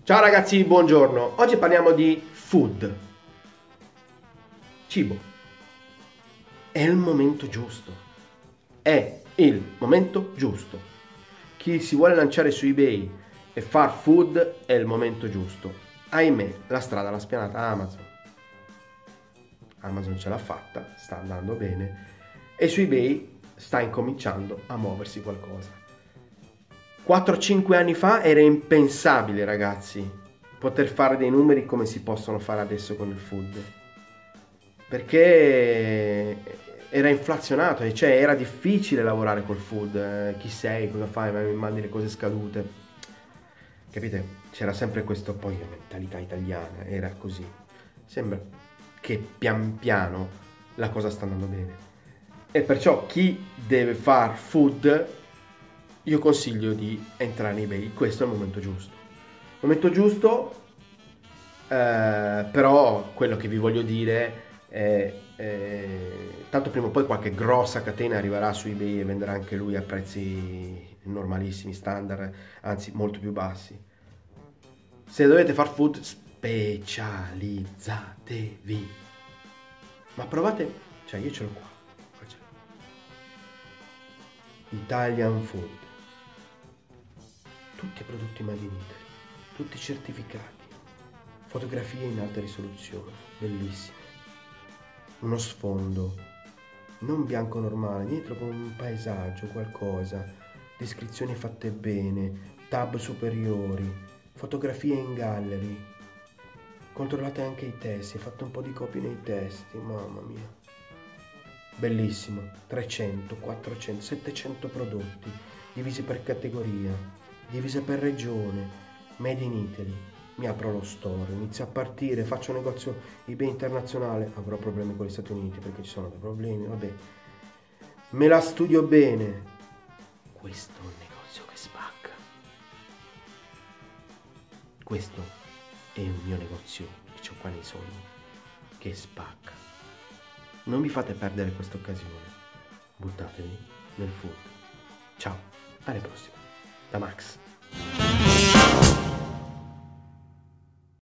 Ciao ragazzi, buongiorno. Oggi parliamo di food. Cibo. È il momento giusto. È il momento giusto. Chi si vuole lanciare su eBay e far food è il momento giusto. Ahimè, la strada l'ha spianata Amazon. Amazon ce l'ha fatta, sta andando bene e su eBay sta incominciando a muoversi qualcosa. 4-5 anni fa era impensabile, ragazzi, poter fare dei numeri come si possono fare adesso con il food, perché era inflazionato, cioè era difficile lavorare col food. Chi sei, cosa fai, mi mandi le cose scadute, capite? C'era sempre questo, poi la mentalità italiana era così. Sembra che pian piano la cosa sta andando bene e perciò chi deve far food, io consiglio di entrare in eBay. Questo è il momento giusto. Il momento giusto, però quello che vi voglio dire è tanto prima o poi qualche grossa catena arriverà su eBay e venderà anche lui a prezzi normalissimi, standard, anzi molto più bassi. Se dovete far food, specializzatevi. Ma provate, cioè io ce l'ho qua. Italian Food, tutti i prodotti made in Italy, tutti certificati, fotografie in alta risoluzione, bellissime, uno sfondo non bianco normale, dietro con un paesaggio, qualcosa, descrizioni fatte bene, tab superiori, fotografie in gallery, controllate anche i testi, ho fatto un po' di copie nei testi, mamma mia. Bellissimo, 300, 400, 700 prodotti, divisi per categoria, divisi per regione, made in Italy. Mi apro lo store, inizio a partire, faccio un negozio eBay internazionale, avrò problemi con gli Stati Uniti perché ci sono dei problemi, vabbè. Me la studio bene. Questo è un negozio che spacca. Questo è un mio negozio, che ho qua nei sogni, che spacca. Non vi fate perdere questa occasione. Buttatevi nel food. Ciao, alla prossima. Da Max.